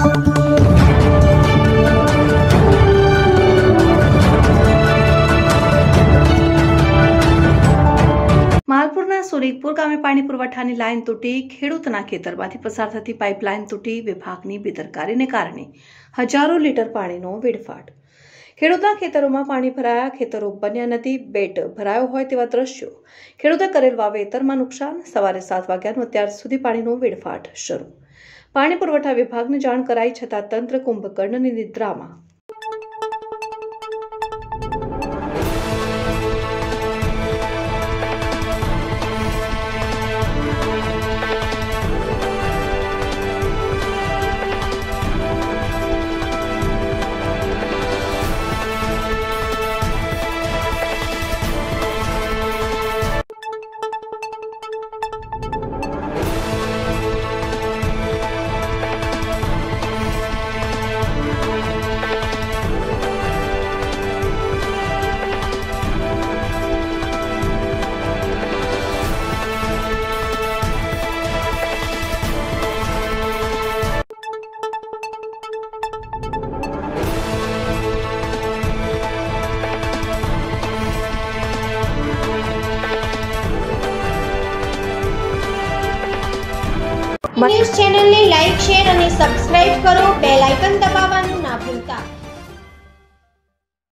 માલપુરના સુરીકપુર ગામે પાણી પુરવઠાની લાઇન તૂટી ખેડૂતના ખેતરમાંથી પસાર થતી પાઇપલાઇન તૂટી વિભાગની બેદરકારીને કારણે હજારો લીટર પાણીનો વેડફાટ। ખેડૂતના ખેતરોમાં પાણી ભરાયા, ખેતરો બન્યા નથી, બેટ ભરાયો હોય તેવા દ્રશ્યો। ખેડૂતે કરેલ વાવેતરમાં નુકસાન। સવારે 7 વાગ્યાનો અત્યાર સુધી પાણીનો વેડફાટ શરૂ। પાણી પુરવઠા વિભાગને જાણ કરાઈ છતાં તંત્ર કુંભકર્ણની નિદ્રામાં। ન્યૂઝ ચેનલને લાઈક, શેર અને સબસ્ક્રાઇબ કરો। બેલ આઇકન દબાવવાનું ના ભૂલતા।